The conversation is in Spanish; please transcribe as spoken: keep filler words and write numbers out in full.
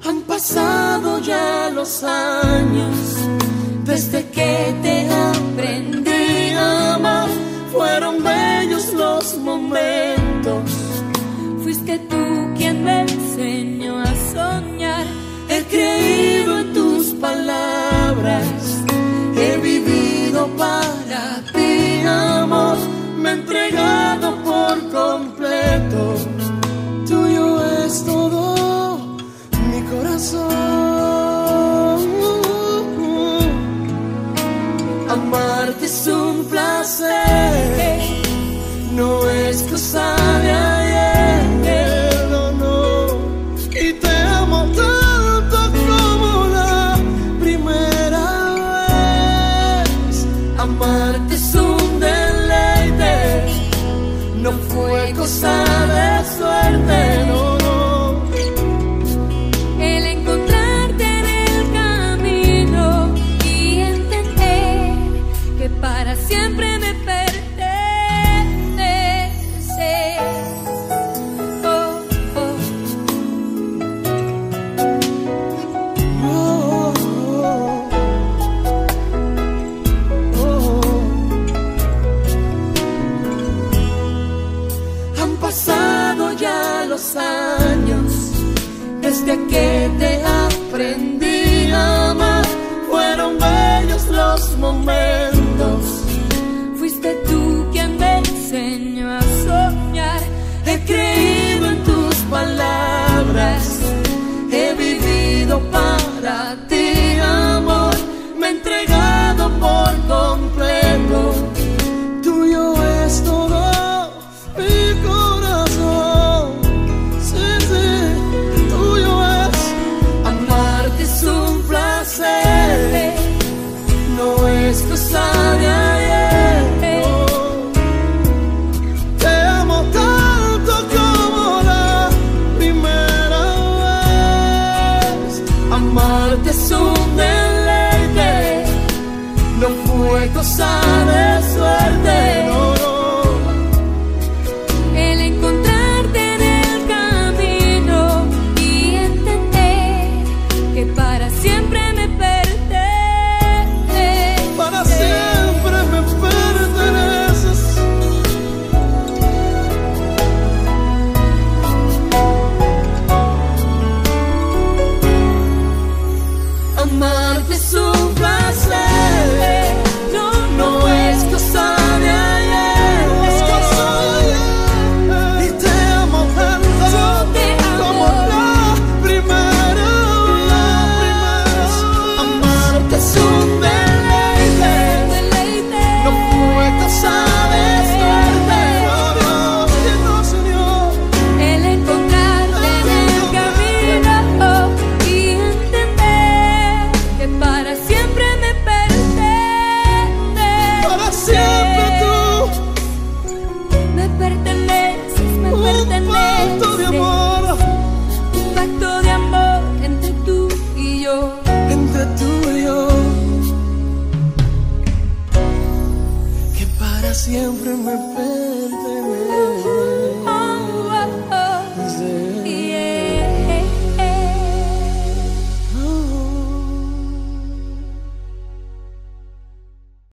Han pasado ya los años desde que te aprendí a amar. Fueron bellos los momentos. Fuiste tú quien me enseñó a soñar. He creído en tus palabras. He vivido para ti, amor. Me he entregado por completo. Tuyo es todo mi corazón. Amarte es un placer, no es cosa de ayer, no, no. Y te amo tanto como la primera vez. Amarte es un deleite, no fue cosa de suerte, no, no. El encontrarte en el camino y entender que para siempre me pertenece. Oh, oh. Oh, oh, oh. Han pasado ya los años desde que te aprendí a amar. Fueron bellos los momentos. Fuiste tú quien me enseñó a soñar. He creído en tus palabras. He vivido para ti.